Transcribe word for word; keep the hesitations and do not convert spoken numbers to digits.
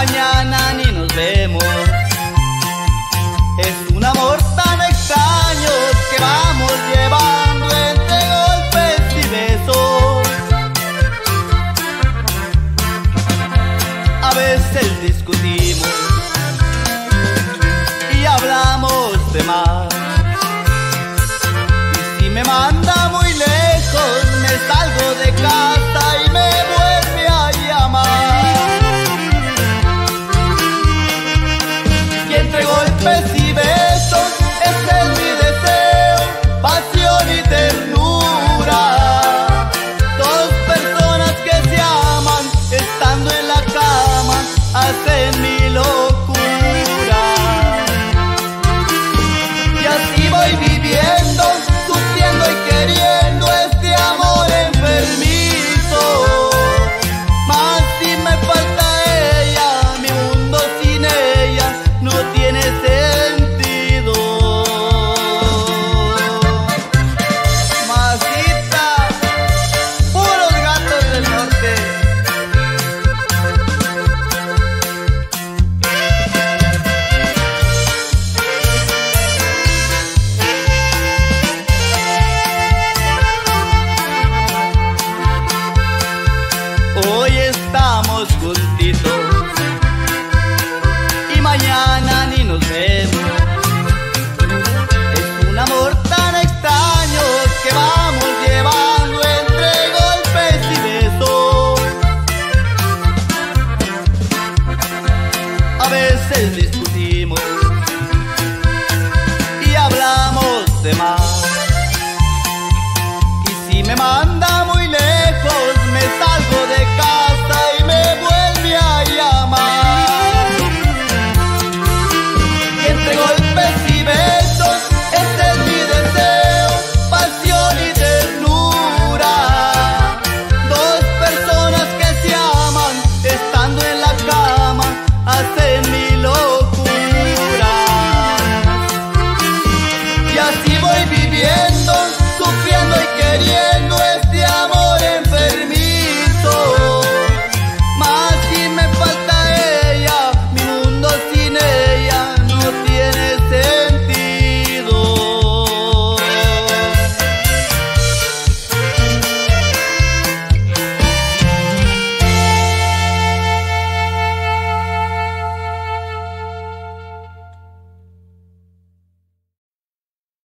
mañana ni nos vemos. Es un amor tan extraño que vamos llevando entre golpes y besos. A veces discutimos y hablamos de más. Y si me manda muy lejos, me salgo de casa y me vuelve a llamar. Y entre golpes y besos, ese es mi deseo, pasión y ternura. Dos personas que se aman, estando en la cama, hacen mi locura. Y así voy viviendo, sufriendo y queriendo este amor enfermizo. Mas si me falta ella, mi mundo sin ella no tiene sentido. Masita, puros gatos del norte. Hoy estamos juntitos y mañana ni nos vemos. Es un amor tan extraño que vamos llevando entre golpes y besos. A veces discutimos